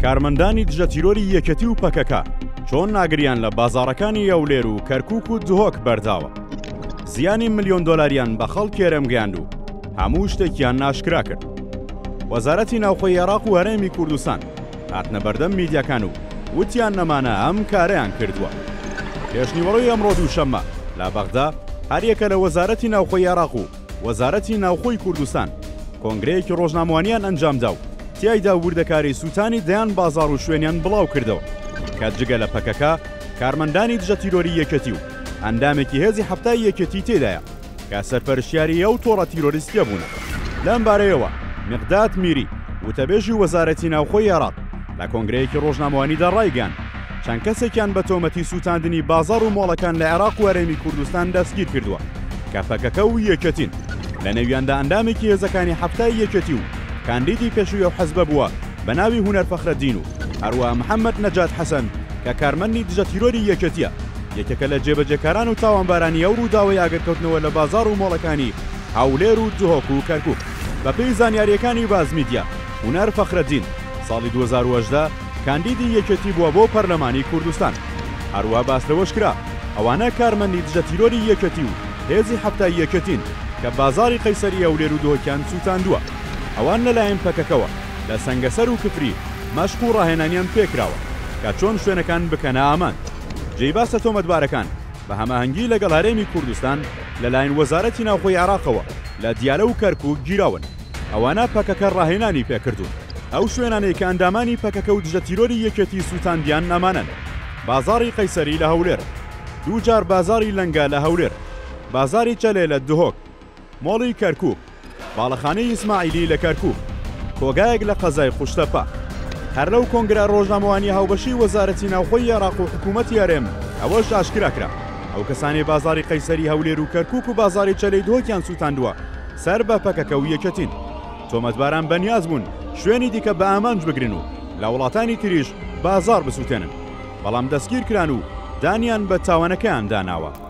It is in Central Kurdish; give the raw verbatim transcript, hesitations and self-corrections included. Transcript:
کارمەندانی دژە تیرۆری یەکەتی و پەکەکە چۆن ناگریان لە بازاڕەکانی ئەولێر و کەرکووک و دهۆک بەرداوە. زیانی ملیۆن دۆلاریان بە خەڵک کێرەمگەیاند و هەموو شتێکیان ناشکرا کرد. وەزارەتی ناوخۆی عێراق و هەرێمی کوردستان هاتنە بەردەم میدیاکان و وتیان نەمانە ئەم کارەیان کردووە. پێشنیوەڕۆی ئەمڕۆ دووشەممە لە بەغدا هەر یەکە لە وەزارەتی ناوخۆی عێراق و وەزارەتی ناوخۆی کوردستان کۆنگرەیەکی ڕۆژنامەوانیان ئەنجامدا و تیایدا وردەکاری سووتانی دەیان بازاڕ و شوێنیان بڵاو کردەوە کە جگە لە پەکەکە کارمەندانی دژە تیرۆری یەکەتی و ئەندامێکی هێزی هەفتای یەکەتی تێدایە کە سەرپەرشتیاری ئەو تۆڕە تیرۆریستیە بوون. لەم بارەیەوە مقداد میری وتەبێژی وەزارەتی ناوخۆی عێراق لە کۆنگرەیەکی ڕۆژنامەوانیدا ڕایگەیاند چەند کەسێکیان بە تۆمەتی سووتاندنی بازاڕ و مۆڵەکان لە عێراق و هەرێمی کوردستان دەستگیر کردووە کە پەکەکە و یەکەتین لە نێویاندا ئەندامێکی هێزەکانی هەفتای یەکەتی و کاندیدی پێشووی و حەزبە بووە بە ناوی هونەر فەخرەدین و هەروە محەممەد نەجات حەسەن کە کارمەندی دژە تیرۆری یەکەتیە یەکێکە لە جێبەجێکاران و تاوانبارانی ئەو ڕووداوەی ئاگرکەوتنەوە لە بازاڕ و مۆڵەکانی هەولێر و دهۆک و کەرکووک. بەپێی زانیاریەکانی باز میدیا هونەر فەخرەدین ساڵی دوو هەزار و هەژدە کاندیدی یەکەتی بووە بۆ پەرلەمانی کوردستان. هەروە باس لەوەش کرا ئەوانە کارمەندی دژە تیرۆری یەکەتی و هێزی هەفتای یەکەتین کە بازاری قەیسەری ئەولێر و دهۆکیان سووتاندووە. ئەوان لەلایەن پەکەکەوە لە سەنگەسەر و کفری مەشق و ڕاهێنانیان پێکراوە کە چۆن شوێنەکان بکەنە ئامان. جێباسە تۆمەتبارەکان بە هەماهەنگی لەگەڵ هەرێمی کوردستان لەلایەن وەزارەتی ناوخۆی عێراقەوە لە دیالە و کەرکووک گیراون. ئەوانە پەکەکە ڕاهێنانی پێکردوون. ئەو شوێنانەی کە ئەندامانی پەکەکە و دژە تیرۆری یەکەتی سووتاندیان نەمانن: بازاری قەیسەری لە هەولێر، دوو جار بازاری لەنگا لە هەولێر، بازاری چەلێ لە دهۆک، مۆڵی کەرکووک، باڵەخانەی ئیسماعیلی لە کەرکووک، کۆگایەک لە قەزای خوشتەپە. هەر لەو کۆنگرە ڕۆژنامەوانی هاوبەشی وەزارەتی ناوخۆی عێراق و حکوومەتی هەرێم ئەوەش ئاشکراکرا ئەو کەسانی بازاری قەیسەری هەولێر و کەرکووک و بازاری چەلەی دهۆکیان سووتاندووە سەر بە پەکەکە و یەکەتین. تۆمەتباران بەنیاز بوون شوێنی دیکە بە ئامانج بگرن و لە وڵاتانی تریش بازار بسووتێنن، بەڵام دەستگیر کران و دانیان بە تاوانەکەیان داناوە.